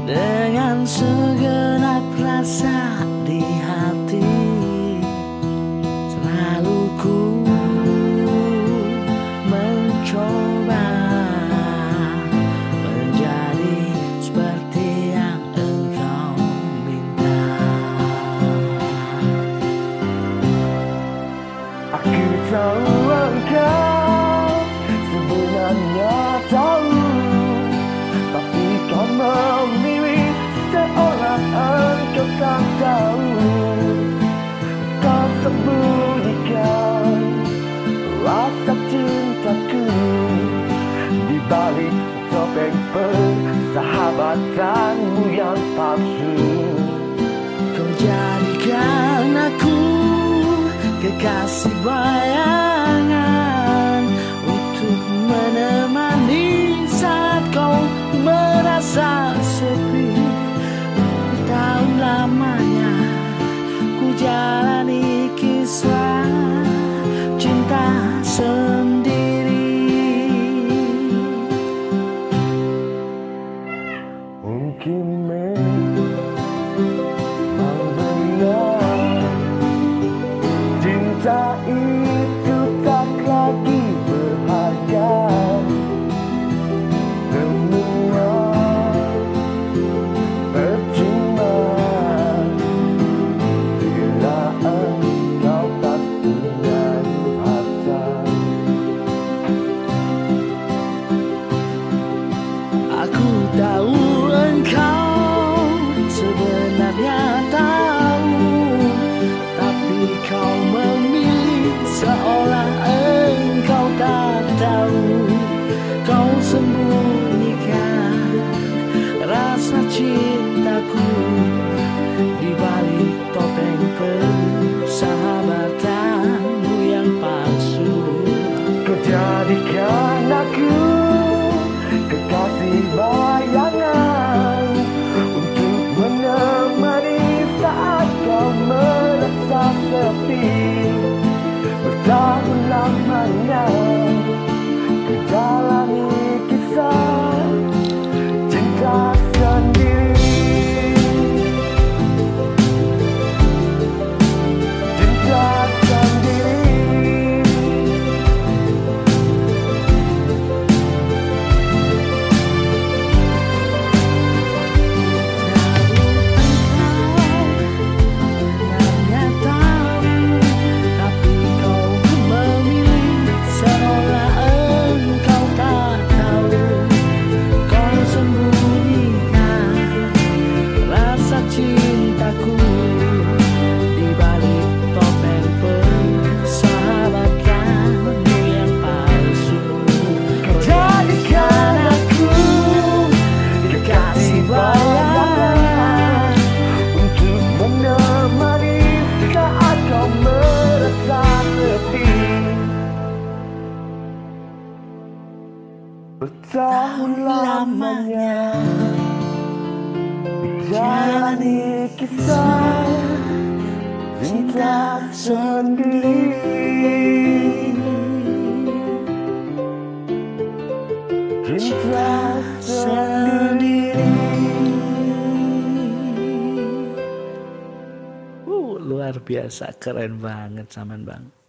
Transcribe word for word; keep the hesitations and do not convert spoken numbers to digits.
dengan segenap rasa di hati. Selalu ku mencoba menjadi seperti yang engkau minta. Aku tahu engkau sebenarnya tahu, tapi kau memilih seorang engkau tak tahu. Kau sembunyikan rasa cintaku di balik topeng persahabatanmu yang palsu. Kau jadikan aku kekasih bayangan untuk menemani saat kau merasa sepi. Bertahun lamanya ku jalani kisah cinta sendiri. Mungkin memang benar cinta itu tak lagi berharga. Semua percuma bila engkau tak punya harta. Aku tahu engkau sebenarnya tahu, tapi kau memilih seolah engkau tak tahu. Kau sembunyikan rasa cintaku di balik topeng persahabatanmu yang palsu. Kau jadikan aku kekasih bayangan untuk menemani saat kau merasa sepi. Bertahun lamanya ku jalani kisah cinta sendiri. Cinta sendiri. Sebenarnya tahu, tapi kau memilih seolah engkau tak tahu. Kau sembunyikan rasa cintaku di balik topeng persahabatanmu yang palsu. Kau jadikan aku kekasih bayangan Untuk menemani saat kau merasa sepi. Bertahun lamanya jalani kisah cinta sendiri. Cinta sendiri. Uh, luar biasa, keren banget Saman Bang.